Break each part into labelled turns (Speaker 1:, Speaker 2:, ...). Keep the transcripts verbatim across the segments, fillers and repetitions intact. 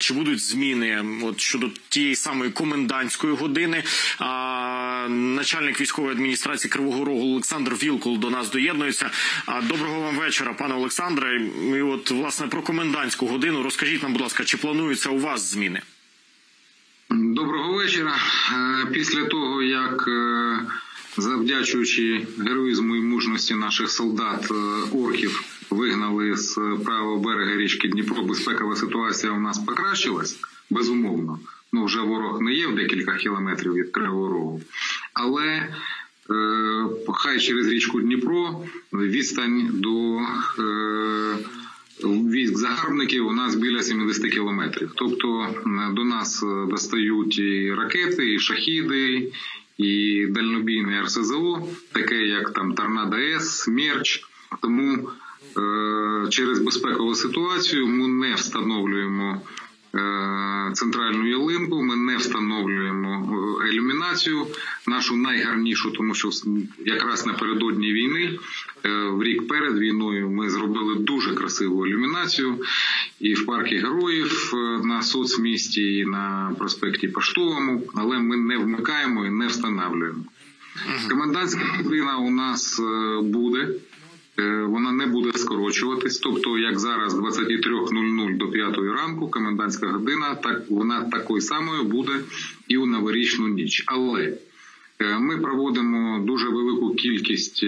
Speaker 1: чи будуть зміни от щодо тієї самої комендантської години. А, начальник військової адміністрації Кривого Рогу Олександр Вілкул до нас доєднується. А, доброго вам вечора, пане Олександре. І от, власне, про комендантську годину розкажіть нам, будь ласка, чи плануються у вас зміни?
Speaker 2: Доброго вечора. Після того, як, завдячуючи героїзму і мужності наших солдат, орків вигнали з правого берега річки Дніпро, безпекова ситуація у нас покращилась, безумовно. Ну, вже ворог не є в декілька кілометрів від Кривого Рогу. Але е, хай через річку Дніпро відстань до е, військ загарбників у нас біля сімдесят кілометрів. Тобто до нас достають і ракети, і шахіди, і дальнобійне Ер Ес Зе О, таке як там Торнадо-С, Смерч. Тому е, через безпекову ситуацію ми не встановлюємо е, центральну ялинку, ми не встановлюємо ілюмінацію, нашу найгарнішу, тому що якраз напередодні війни, е, в рік перед війною ми зробили дуже красиву ілюмінацію і в парку Героїв на соцмісті, і на проспекті Поштовому, але ми не вмикаємо і не встановлюємо. Комендантська година у нас буде. Вона не буде скорочуватись, тобто як зараз з двадцяти трьох нуль нуль до п'ятої ранку комендантська година, так вона такою самою буде і у новорічну ніч. Але ми проводимо дуже велику кількість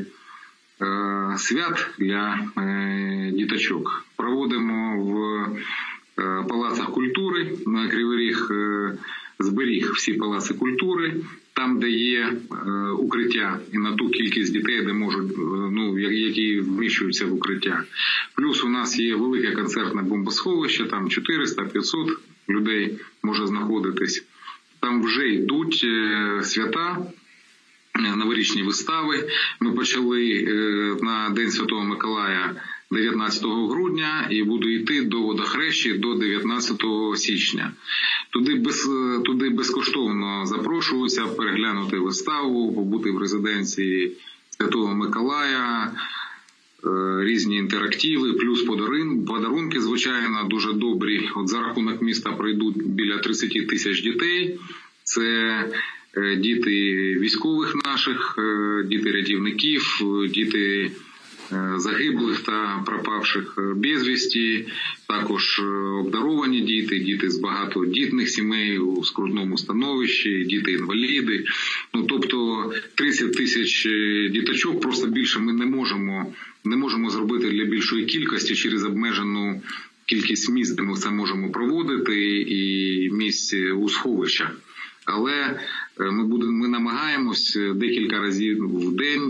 Speaker 2: свят для діточок. Проводимо в палацах культури, Кривий Ріг зберіг всі палаци культури, там, де є е, укриття, і на ту кількість дітей, де можуть, е, ну, які вміщуються в укриття. Плюс у нас є велике концертне бомбосховище, там чотириста-п'ятсот людей може знаходитись. Там вже йдуть е, свята, е, новорічні вистави. Ми почали е, на День Святого Миколая дев'ятнадцятого грудня і буду йти до Водохрещі до дев'ятнадцятого січня. Туди, без, туди безкоштовно запрошуються переглянути виставу, побути в резиденції Святого Миколая, різні інтерактиви, плюс подарунки, звичайно, дуже добрі. От за рахунок міста пройдуть біля тридцять тисяч дітей. Це діти військових наших, діти рятівників, діти загиблих та пропавших безвісті, також обдаровані діти, діти з багатодітних сімей у скрутному становищі, діти-інваліди. Ну, тобто тридцять тисяч діточок, просто більше ми не можемо, не можемо зробити для більшої кількості через обмежену кількість місць, де ми це можемо проводити, і місць у сховищах. Але ми, будемо, ми намагаємось декілька разів в день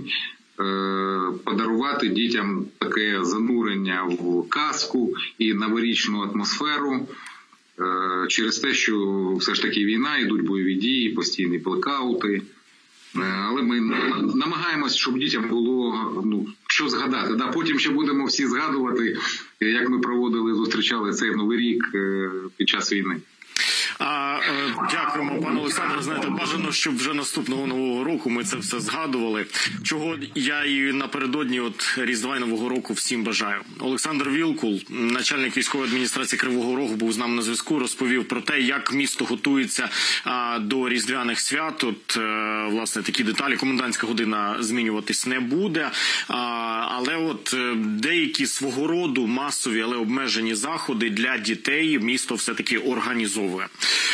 Speaker 2: подарувати дітям таке занурення в казку і новорічну атмосферу через те, що все ж таки війна, йдуть бойові дії, постійні блекаути. Але ми намагаємось, щоб дітям було, ну, що згадати. Да, потім ще будемо всі згадувати, як ми проводили, зустрічали цей Новий рік під час війни.
Speaker 1: А, дякуємо, пане Олександре. Знаєте, бажано, щоб вже наступного Нового року ми це все згадували, чого я і напередодні от Різдва і Нового року всім бажаю. Олександр Вілкул, начальник військової адміністрації Кривого Рогу, був з нами на зв'язку, розповів про те, як місто готується а, до різдвяних свят. От, а, власне, такі деталі. Комендантська година змінюватись не буде, а, але от деякі свого роду масові, але обмежені заходи для дітей місто все-таки організовує.